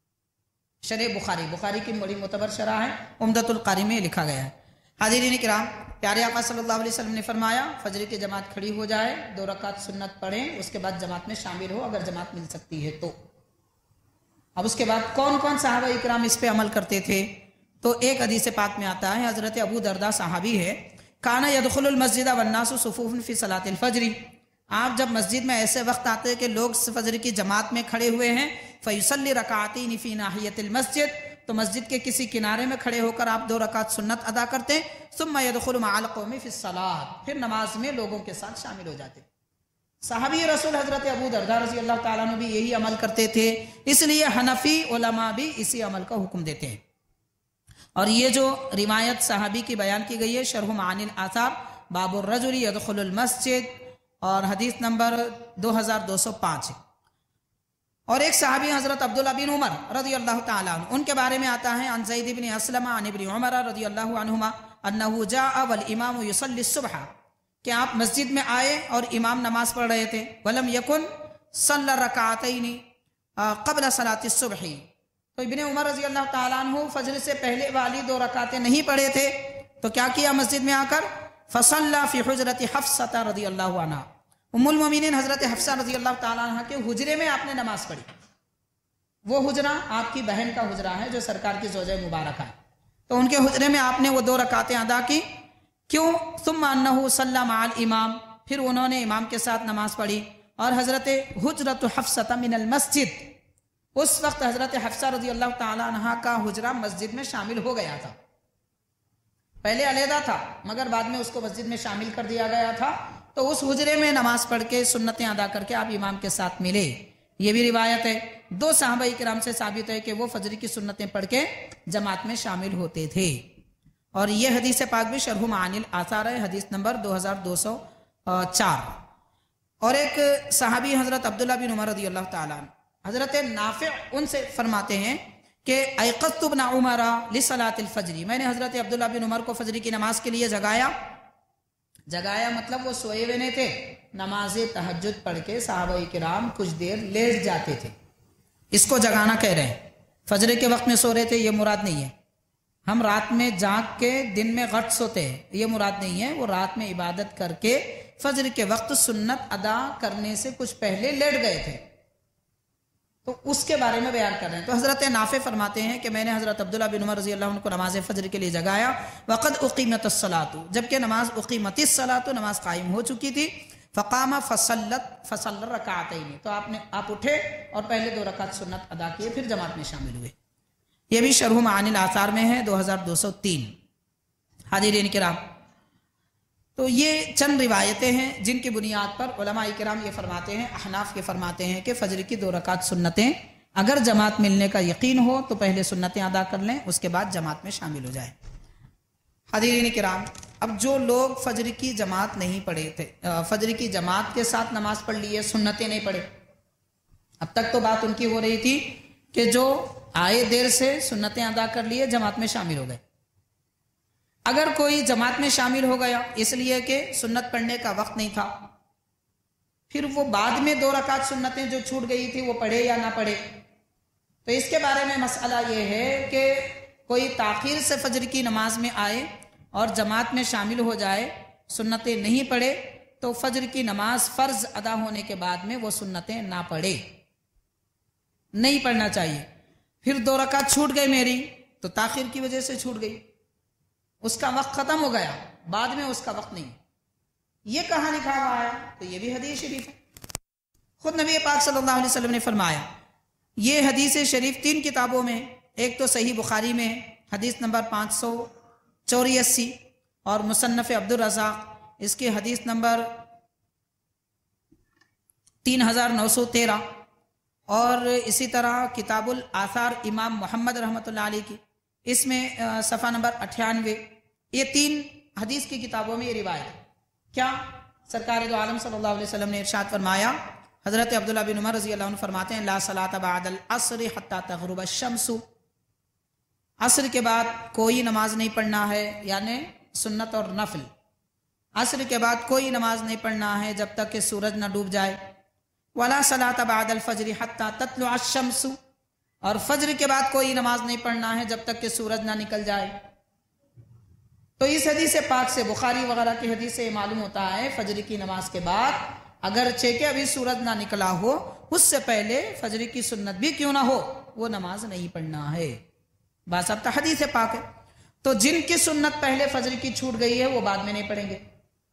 S1: شرح بخاری بخاری کی بڑی معتبر شرح ہے، عمدۃ القاری میں لکھا گیا ہے۔ حاضرین کرام، پیارے آقا صلی اللہ علیہ وسلم نے فرمایا فجر کی جماعت کھڑی ہو جائے، دو رکعت سنت پڑھیں، اس کے بعد جماعت میں شامل ہو اگر جماعت مل سکتی ہے تو۔ اب اس کے بعد کون کون صحابہ اکرام اس پہ عمل کرتے تھے؟ تو ایک حدیث پاک میں آتا ہے، حضرت ابو درداء صحابی ہے، کانا یدخل المسجد والناس صفوف فی صلاۃ الفجر، آپ جب مسجد میں ایسے وقت آتے کہ لوگ فجر کی جماعت میں کھڑے ہوئے ہیں، فیصلی رکعتین فی ناحیۃ المسجد، تو مسجد کے کسی کنارے میں کھڑے ہو کر آپ دو رکعت سنت ادا کرتے، ثم يدخل مع القوم فی الصلاۃ، پھر نماز میں لوگوں کے ساتھ شامل ہو جاتے۔ صحابی رسول حضرت ابو درداء رضی اللہ تعالیٰ عنہ بھی یہی عمل کرتے تھے، اس لیے حنفی علماء بھی اسی عمل کا حکم دیتے ہیں۔ اور یہ جو روایت صحابی کی بیان کی گئی ہے، شرح معانی الاثار باب الرجل يدخل المسجد، اور حدیث نمبر دو ہزار دو سو پانچ۔ اور ایک صحابی حضرت عبداللہ بن عمر رضی اللہ تعالیٰ عنہ، ان کے بارے میں آتا ہے عن زید بن اسلم عن ابن عمر رضی اللہ عنہما انہ جاء والامام یصلی الصبح، کہ آپ مسجد میں آئے اور امام نماز پڑھ رہے تھے، ولم یکن صلی رکعتین قبل صلاۃ الصبح، تو ابن عمر رضی اللہ تعالیٰ عنہ فجر سے پہلے والی دو رکعتیں نہیں پڑھے تھے، تو کیا کیا مسجد میں آ کر؟ فصلی فی حجرۃ حفصہ رضی اللہ عنہا، ام المومنین حضرت حفصہ رضی اللہ تعالیٰ عنہ کے حجرے میں آپ نے نماز پڑھی۔ وہ حجرہ آپ کی بہن کا حجرہ ہے جو سرکار کی زوجہ مبارکہ ہے، تو ان کے حجرے میں آپ نے وہ دو رکعتیں ادا کی۔ کیوں؟ ثم انہ صلی مع الامام، پھر انہوں نے امام کے ساتھ نماز پڑھی، اور حضرت حجرۃ حفصہ من المسجد، اس وقت حضرت حفصہ رضی اللہ تعالیٰ عنہ کا حجرہ مسجد میں شامل ہو گیا تھا، پہلے علیحدہ تھا مگر بعد میں اس کو مسجد میں شامل کر دیا گیا تھا، تو اس حجرے میں نماز پڑھ کے سنتیں ادا کر کے آپ امام کے ساتھ ملے۔ یہ بھی روایت ہے، دو صحابہ کرام سے ثابت ہے کہ وہ فجر کی سنتیں پڑھ کے جماعت میں شامل ہوتے تھے۔ اور یہ حدیث پاک بھی شرح معانی الاثار ہے، حدیث نمبر دو ہزار دو سو چار۔ اور ایک صحابی حضرت عبداللہ بن عمر رضی اللہ تعالیٰ عنہ، حضرت نافع ان سے فرماتے ہیں کہ ایقظت ابن عمر لصلاۃ الفجر، میں نے حضرت عبداللہ بن عمر کو فجر کی نماز کے لیے جگایا۔ جگایا مطلب وہ سوئے ہوئے نہیں تھے، نماز تہجد پڑھ کے صحابہ کرام کچھ دیر لیٹ جاتے تھے، اس کو جگانا کہہ رہے ہیں۔ فجر کے وقت میں سو رہے تھے یہ مراد نہیں ہے، ہم رات میں جاگ کے دن میں غٹ سوتے ہیں یہ مراد نہیں ہے، وہ رات میں عبادت کر کے فجر کے وقت سنت ادا کرنے سے کچھ پہلے لیٹ گئے تھے، تو اس کے بارے میں بیان کر رہے ہیں۔ تو حضرت نافع فرماتے ہیں کہ میں نے حضرت عبداللہ بن عمر رضی اللہ عنہ کو نماز فجر کے لیے جگایا، وقد اقیمت الصلاۃ، جبکہ نماز اقیمت الصلاۃ، نماز قائم ہو چکی تھی، فقام فصلت فصل رکعتین، تو آپ نے آپ اٹھے اور پہلے دو رکعت سنت ادا کیے، پھر جماعت میں شامل ہوئے۔ یہ بھی شرح معانی الاثار میں ہے، دو ہزار دو سو تین۔ حاضرین کرام، تو یہ چند روایتیں ہیں جن کی بنیاد پر علماء کرام یہ فرماتے ہیں، احناف کے فرماتے ہیں کہ فجر کی دو رکعت سنتیں اگر جماعت ملنے کا یقین ہو تو پہلے سنتیں ادا کر لیں، اس کے بعد جماعت میں شامل ہو جائیں۔ حاضرین کرام، اب جو لوگ فجر کی جماعت نہیں پڑھے تھے، فجر کی جماعت کے ساتھ نماز پڑھ لی ہے، سنتیں نہیں پڑھے، اب تک تو بات ان کی ہو رہی تھی کہ جو آئے دیر سے سنتیں ادا کر لیے، جماعت میں شامل ہو گئے۔ اگر کوئی جماعت میں شامل ہو گیا اس لیے کہ سنت پڑھنے کا وقت نہیں تھا، پھر وہ بعد میں دو رکعت سنتیں جو چھوٹ گئی تھی وہ پڑھے یا نہ پڑھے، تو اس کے بارے میں مسئلہ یہ ہے کہ کوئی تاخیر سے فجر کی نماز میں آئے اور جماعت میں شامل ہو جائے سنتیں نہیں پڑھے تو فجر کی نماز فرض ادا ہونے کے بعد میں وہ سنتیں نہ پڑھے، نہیں پڑھنا چاہیے۔ پھر دو رکعت چھوٹ گئی میری تو تاخیر کی وجہ سے چھوٹ گئی، اس کا وقت ختم ہو گیا، بعد میں اس کا وقت نہیں، یہ کہاں لکھا ہوا ہے؟ تو یہ بھی حدیث شریف ہے۔ خود نبی پاک صلی اللہ علیہ وسلم نے فرمایا، یہ حدیث شریف تین کتابوں میں، ایک تو صحیح بخاری میں حدیث نمبر پانچ سو چوراسی اور مصنف عبد الرزاق اس کی حدیث نمبر تین ہزار نو سو تیرہ، اور اسی طرح کتاب الآثار امام محمد رحمۃ اللہ علیہ کی، اس میں صفحہ نمبر اٹھانوے، یہ تین حدیث کی کتابوں میں یہ روایت ہے۔ کیا سرکار دو عالم صلی اللہ علیہ وسلم نے ارشاد فرمایا، حضرت عبداللہ بن عمر رضی اللہ عنہ فرماتے ہیں، لا صلاۃ بعد العصر حتی تغرب الشمس، عصر کے بعد کوئی نماز نہیں پڑھنا ہے، یعنی سنت اور نفل، عصر کے بعد کوئی نماز نہیں پڑھنا ہے جب تک کہ سورج نہ ڈوب جائے، ولا صلاۃ بعد الفجر حتی تطلع الشمس، اور فجر کے بعد کوئی نماز نہیں پڑھنا ہے جب تک کہ سورج نہ نکل جائے۔ تو اس حدیث پاک سے، بخاری وغیرہ کی حدیث سے معلوم ہوتا ہے فجر کی نماز کے بعد اگرچہ کہ ابھی سورج نہ نکلا ہو، اس سے پہلے فجر کی سنت بھی کیوں نہ ہو، وہ نماز نہیں پڑھنا ہے، باضابطہ حدیث پاک ہے۔ تو جن کی سنت پہلے فجر کی چھوٹ گئی ہے وہ بعد میں نہیں پڑھیں گے۔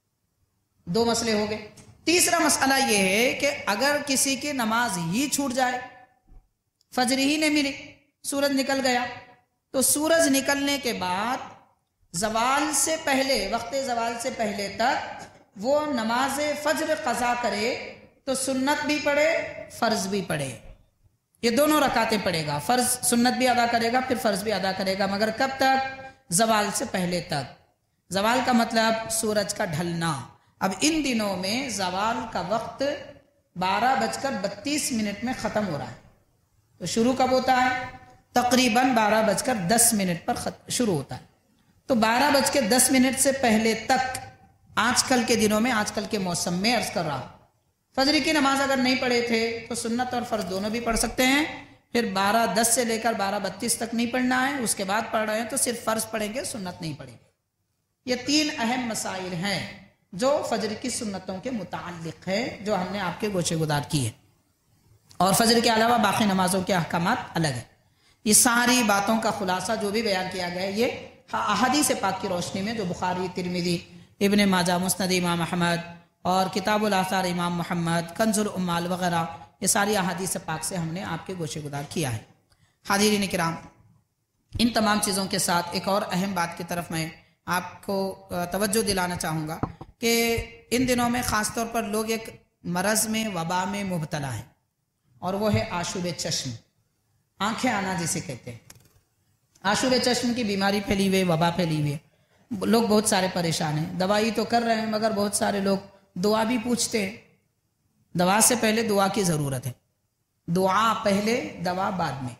S1: دو مسئلے ہو گئے۔ تیسرا مسئلہ یہ ہے کہ اگر کسی کی نماز ہی چھوٹ جائے، فجر ہی نہیں ملی، سورج نکل گیا، تو سورج نکلنے کے بعد زوال سے پہلے، وقت زوال سے پہلے تک وہ نماز فجر قضا کرے تو سنت بھی پڑھے، فرض بھی پڑھے، یہ دونوں رکعتیں پڑھے گا، فرض سنت بھی ادا کرے گا، پھر فرض بھی ادا کرے گا، مگر کب تک؟ زوال سے پہلے تک۔ زوال کا مطلب سورج کا ڈھلنا۔ اب ان دنوں میں زوال کا وقت بارہ بج کر بتیس منٹ میں ختم ہو رہا ہے، تو شروع کب ہوتا ہے؟ تقریباً بارہ بج کر دس منٹ پر شروع ہوتا ہے، تو بارہ بج کے دس منٹ سے پہلے تک آج کل کے دنوں میں، آج کل کے موسم میں عرض کر رہا، فجر کی نماز اگر نہیں پڑھے تھے تو سنت اور فرض دونوں بھی پڑھ سکتے ہیں، پھر بارہ دس سے لے کر بارہ بتیس تک نہیں پڑھنا ہے، اس کے بعد پڑھ رہے ہیں تو صرف فرض پڑھیں گے، سنت نہیں پڑھیں گے۔ یہ تین اہم مسائل ہیں جو فجر کی سنتوں کے متعلق ہے، جو ہم نے آپ کے گوشے گزار کیے، اور فجر کے علاوہ باقی نمازوں کے احکامات الگ ہیں۔ یہ ساری باتوں کا خلاصہ جو بھی بیان کیا گیا ہے، یہ احادیث پاک کی روشنی میں جو بخاری، ترمذی، ابن ماجہ، مسند امام احمد اور کتاب الآثار امام محمد، کنز العمال وغیرہ، یہ ساری احادیث پاک سے ہم نے آپ کے گوشے گزار کیا ہے۔ حاضرین کرام، ان تمام چیزوں کے ساتھ ایک اور اہم بات کی طرف میں آپ کو توجہ دلانا چاہوں گا کہ ان دنوں میں خاص طور پر لوگ ایک مرض میں، وبا میں مبتلا ہیں، اور وہ ہے آشوب چشم، آنکھیں آنا جسے کہتے ہیں۔ آشوب چشم کی بیماری پھیلی ہوئی، وبا پھیلی ہوئی ہے، لوگ بہت سارے پریشان ہیں، دوائی تو کر رہے ہیں مگر بہت سارے لوگ دعا بھی پوچھتے ہیں۔ دوا سے پہلے دعا کی ضرورت ہے، دعا پہلے، دوا بعد میں۔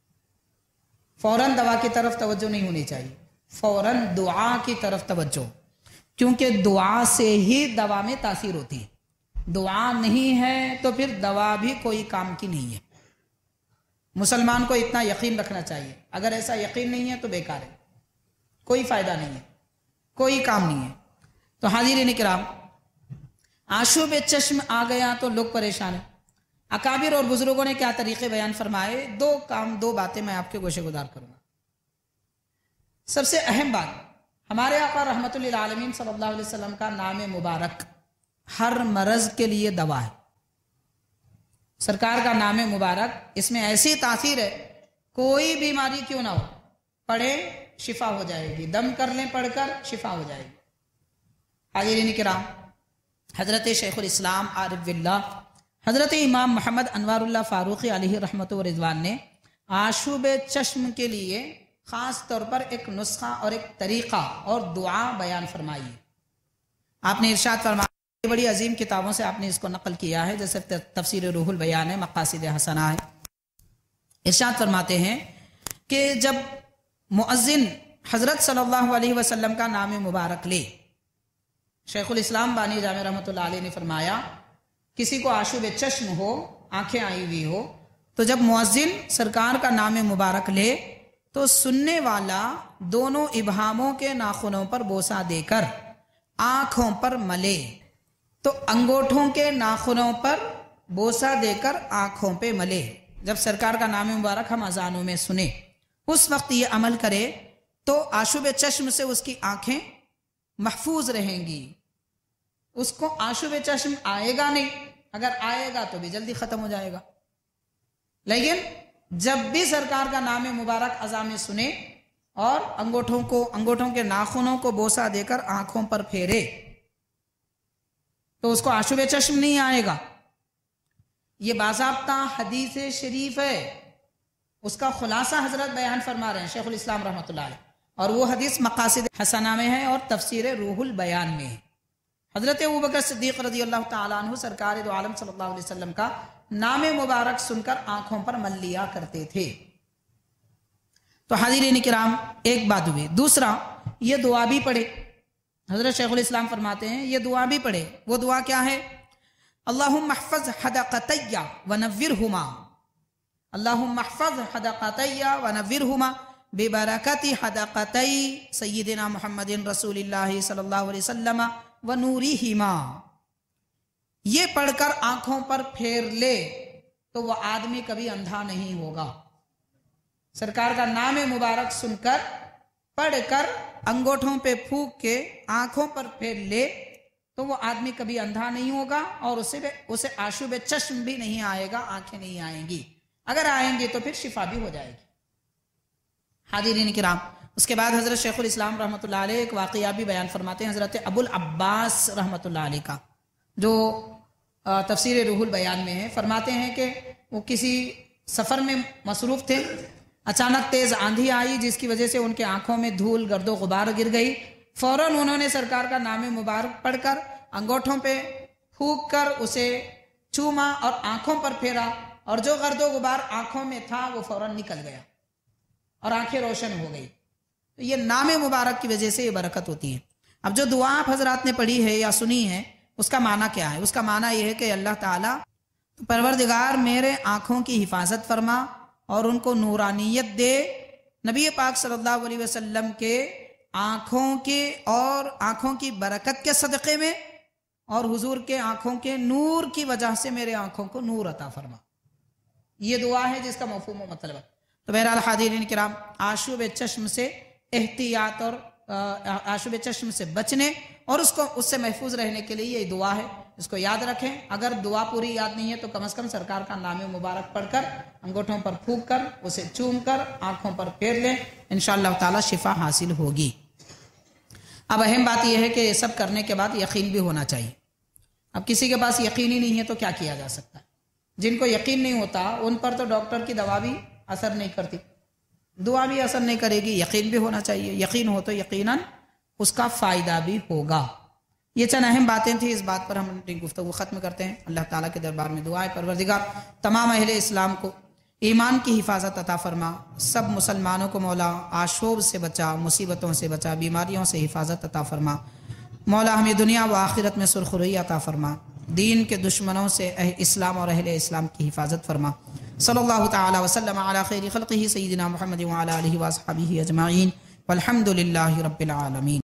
S1: فوراً دوا کی طرف توجہ نہیں ہونی چاہیے، فوراً دعا کی طرف توجہ، کیونکہ دعا سے ہی دوا میں تاثیر ہوتی ہے، دعا نہیں ہے تو پھر دوا بھی کوئی کام کی نہیں ہے۔ مسلمان کو اتنا یقین رکھنا چاہیے، اگر ایسا یقین نہیں ہے تو بیکار ہے، کوئی فائدہ نہیں ہے، کوئی کام نہیں ہے۔ تو حاضرین کرام، آشوب چشم آ گیا تو لوگ پریشان ہیں۔ اکابر اور بزرگوں نے کیا طریقے بیان فرمائے، دو کام، دو باتیں میں آپ کے گوشے گزار کروں گا۔ سب سے اہم بات، ہمارے آقا رحمت للعالمین صلی اللہ علیہ وسلم کا نام مبارک ہر مرض کے لیے دوا ہے۔ سرکار کا نام مبارک، اس میں ایسی تاثیر ہے، کوئی بیماری کیوں نہ ہو، پڑھیں شفا ہو جائے گی، دم کر لیں پڑھ کر شفا ہو جائے گی۔ حاضرین کرام، حضرت شیخ الاسلام عارف باللہ حضرت امام محمد انوار اللہ فاروقی علیہ رحمت و رضوان نے آشوب چشم کے لیے خاص طور پر ایک نسخہ اور ایک طریقہ اور دعا بیان فرمائی ہے۔ آپ نے ارشاد فرمایا، بڑی عظیم کتابوں سے آپ نے اس کو نقل کیا ہے، جیسے تفسیر روح البیان ہے، مقاصد حسنہ ہے۔ ارشاد فرماتے ہیں کہ جب مؤذن حضرت صلی اللہ علیہ وسلم کا نام مبارک لے، شیخ الاسلام بانی جامع رحمۃ اللہ علیہ نے فرمایا، کسی کو آشوب چشم ہو، آنکھیں آئی ہوئی ہو، تو جب مؤذن سرکار کا نام مبارک لے تو سننے والا دونوں ابہاموں کے ناخنوں پر بوسہ دے کر آنکھوں پر ملے، تو انگوٹھوں کے ناخنوں پر بوسہ دے کر آنکھوں پہ ملے۔ جب سرکار کا نام مبارک ہم اذانوں میں سنیں اس وقت یہ عمل کرے تو آشوب چشم سے اس کی آنکھیں محفوظ رہیں گی، اس کو آشوب چشم آئے گا نہیں، اگر آئے گا تو بھی جلدی ختم ہو جائے گا۔ لیکن جب بھی سرکار کا نام مبارک اذان میں سنے اور انگوٹھوں کو انگوٹھوں کے ناخنوں کو بوسہ دے کر آنکھوں پر پھیرے تو اس کو آشوب چشم نہیں آئے گا۔ یہ باضابطہ حدیث شریف ہے، اس کا خلاصہ حضرت بیان فرما رہے ہیں شیخ الاسلام رحمۃ اللہ علیہ، اور وہ حدیث مقاصد حسنہ میں ہے اور تفسیر روح البیان میں ہے۔ حضرت ابوبکر صدیق رضی اللہ تعالیٰ عنہ سرکار دو عالم صلی اللہ علیہ وسلم کا نام مبارک سن کر آنکھوں پر مل لیا کرتے تھے۔ تو حاضرین کرام، ایک بات ہوئی، دوسرا یہ دعا بھی پڑھے۔ حضرت شیخ الاسلام فرماتے ہیں یہ دعا بھی پڑھے۔ وہ دعا کیا ہے؟ اللہم احفظ حدقتی ونورہما، اللہم احفظ حدقتی ونورہما ببرکت حدقتی سیدنا محمد رسول اللہ صلی اللہ علیہ وسلم ونورہما۔ یہ پڑھ کر آنکھوں پر پھیر لے تو وہ آدمی کبھی اندھا نہیں ہوگا۔ سرکار کا نام مبارک سن کر پڑھ کر انگوٹھوں پہ پھونک کے آنکھوں پر پھیر لے تو وہ آدمی کبھی اندھا نہیں ہوگا، اور اسے اسے آشوب چشم بھی نہیں آئے گا، آنکھیں نہیں آئیں گی، اگر آئیں گی تو پھر شفا بھی ہو جائے گی۔ حاضرین کرام، اس کے بعد حضرت شیخ الاسلام رحمۃ اللہ علیہ ایک واقعہ بھی بیان فرماتے ہیں حضرت ابو العباس رحمۃ اللہ علیہ کا، جو تفسیر روح البیان میں ہے۔ فرماتے ہیں کہ وہ کسی سفر میں مصروف تھے، اچانک تیز آندھی آئی جس کی وجہ سے ان کے آنکھوں میں دھول گرد و غبار گر گئی۔ فوراً انہوں نے سرکار کا نام مبارک پڑھ کر انگوٹھوں پہ پھونک کر اسے چوما اور آنکھوں پر پھیرا، اور جو گرد و غبار آنکھوں میں تھا وہ فوراً نکل گیا اور آنکھیں روشن ہو گئی۔ تو یہ نام مبارک کی وجہ سے یہ برکت ہوتی ہے۔ اب جو دعا آپ حضرات نے پڑھی ہے یا سنی ہے اس کا معنی کیا ہے؟ اس کا معنی یہ ہے کہ اللہ تعالیٰ پروردگار میرے آنکھوں کی حفاظت فرما اور ان کو نورانیت دے، نبی پاک صلی اللہ علیہ وسلم کے آنکھوں کے اور آنکھوں کی برکت کے صدقے میں اور حضور کے آنکھوں کے نور کی وجہ سے میرے آنکھوں کو نور عطا فرما۔ یہ دعا ہے جس کا مفہوم و مطلب ہے۔ تو بہرحال حاضرین کرام، آشوب چشم سے احتیاط اور آشوب چشم سے بچنے اور اس کو اس سے محفوظ رہنے کے لیے یہ دعا ہے، اس کو یاد رکھیں۔ اگر دعا پوری یاد نہیں ہے تو کم از کم سرکار کا نام مبارک پڑھ کر انگوٹھوں پر پھونک کر اسے چوم کر آنکھوں پر پھیر لیں، انشاءاللہ تعالی شفا حاصل ہوگی۔ اب اہم بات یہ ہے کہ یہ سب کرنے کے بعد یقین بھی ہونا چاہیے۔ اب کسی کے پاس یقین ہی نہیں ہے تو کیا کیا جا سکتا ہے؟ جن کو یقین نہیں ہوتا ان پر تو ڈاکٹر کی دوا بھی اثر نہیں کرتی، دعا بھی اثر نہیں کرے گی، یقین بھی ہونا چاہیے۔ یقین ہو تو یقیناً اس کا فائدہ بھی ہوگا۔ یہ چند اہم باتیں تھیں، اس بات پر ہم اپنی گفتگو ختم کرتے ہیں۔ اللہ تعالیٰ کے دربار میں دعا ہے پروردگار تمام اہل اسلام کو ایمان کی حفاظت عطا فرما، سب مسلمانوں کو مولا آشوب سے بچا، مصیبتوں سے بچا، بیماریوں سے حفاظت عطا فرما۔ مولا ہمیں دنیا و آخرت میں سرخروئی عطا فرما، دین کے دشمنوں سے اسلام اور اہل اسلام کی حفاظت فرما۔ صلی اللہ تعالی وسلم علی خیر خلقہ سیدنا محمد وعلی آلہ وصحبہ اجمعین والحمد للہ رب العالمین۔